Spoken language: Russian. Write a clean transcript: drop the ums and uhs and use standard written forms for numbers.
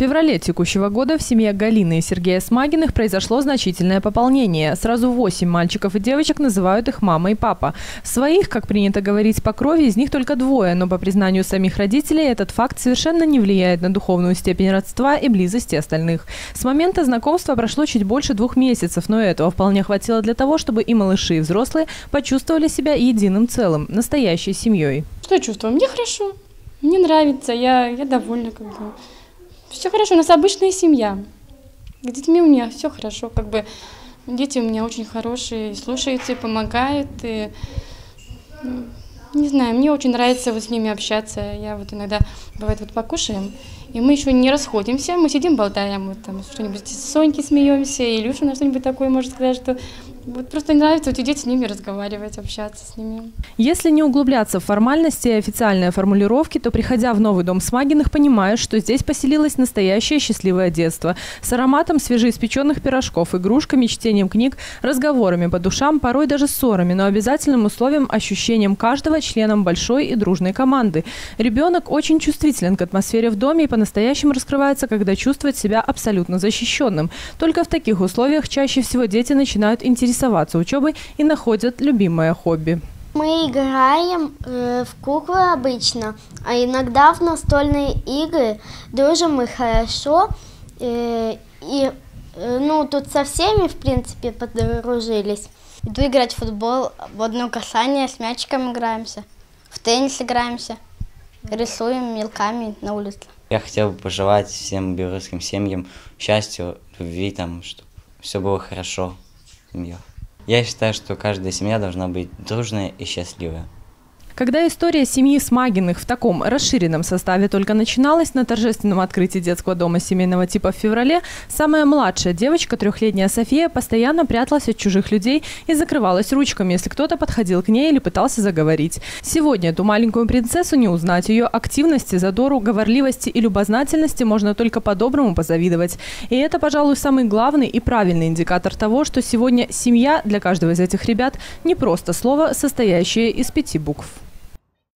феврале текущего года в семье Галины и Сергея Смагиных произошло значительное пополнение. Сразу 8 мальчиков и девочек называют их мама и папа. Своих, как принято говорить, по крови из них только 2, но по признанию самих родителей этот факт совершенно не влияет на духовную степень родства и близости остальных. С момента знакомства прошло чуть больше 2 месяцев, но этого вполне хватило для того, чтобы и малыши, и взрослые почувствовали себя единым целым, настоящей семьей. Что я чувствую? Мне хорошо, мне нравится, я довольна как бы. Все хорошо, у нас обычная семья. С детьми у меня все хорошо, как бы дети у меня очень хорошие, слушаются, помогают. И, не знаю, мне очень нравится вот с ними общаться. Я вот иногда, бывает, вот покушаем, и мы еще не расходимся, мы сидим, болтаем, вот там что-нибудь с Соньки смеемся, и Илюша на что-нибудь такое может сказать, что вот просто нравится вот дети с ними разговаривать, общаться с ними. Если не углубляться в формальности и официальные формулировки, то, приходя в новый дом Смагиных, понимаешь, что здесь поселилось настоящее счастливое детство. С ароматом свежеиспеченных пирожков, игрушками, чтением книг, разговорами по душам, порой даже ссорами, но обязательным условием ощущением каждого членом большой и дружной команды. Ребенок очень чувствителен к атмосфере в доме и по-настоящему раскрывается, когда чувствует себя абсолютно защищенным. Только в таких условиях чаще всего дети начинают интересоваться учебой и находят любимое хобби. Мы играем в куклы обычно, а иногда в настольные игры. Дружим мы хорошо. Тут со всеми, в принципе, подружились. Иду играть в футбол, в одно касание, с мячиком играемся, в теннис играемся, рисуем мелками на улице. Я хотел бы пожелать всем белорусским семьям счастья, любви, чтобы все было хорошо. Я считаю, что каждая семья должна быть дружная и счастливая. Когда история семьи Смагиных в таком расширенном составе только начиналась, на торжественном открытии детского дома семейного типа в феврале, самая младшая девочка, 3-летняя София, постоянно пряталась от чужих людей и закрывалась ручками, если кто-то подходил к ней или пытался заговорить. Сегодня эту маленькую принцессу не узнать. Ее активности, задору, говорливости и любознательности можно только по-доброму позавидовать. И это, пожалуй, самый главный и правильный индикатор того, что сегодня семья для каждого из этих ребят не просто слово, состоящее из 5 букв.